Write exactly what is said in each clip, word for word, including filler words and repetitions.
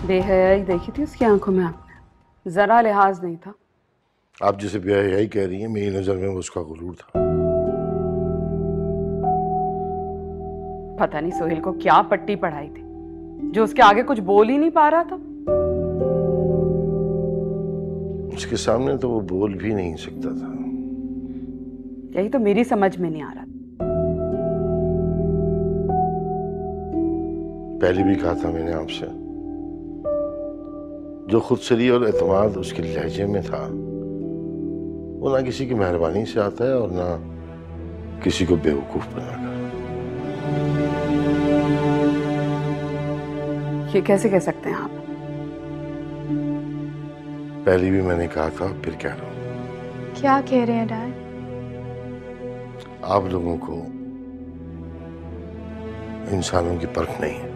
बेहयाई देखी थी उसकी आंखों में आपने, जरा लिहाज नहीं था। आप जिसे बेहयाई कह रही हैं, मेरी नजर में वो उसका गुरूर था। पता नहीं सोहेल को क्या पट्टी पढ़ाई थी जो उसके आगे कुछ बोल ही नहीं पा रहा था। उसके सामने तो वो बोल भी नहीं सकता था। यही तो मेरी समझ में नहीं आ रहा। पहले भी कहा था मैंने आपसे, जो खुदसरी और एतमाद उसके लहजे में था वो ना किसी की मेहरबानी से आता है और ना किसी को बेवकूफ बनाकर। ये कैसे कह सकते हैं आप? पहले भी मैंने कहा था, फिर कह रहा हूं। क्या कह रहे हैं डैड? आप लोगों को इंसानों की परख नहीं है।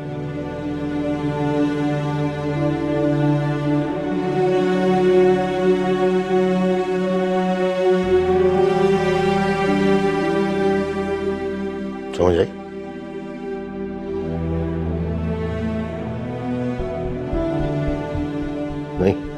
समझ आई? नहीं?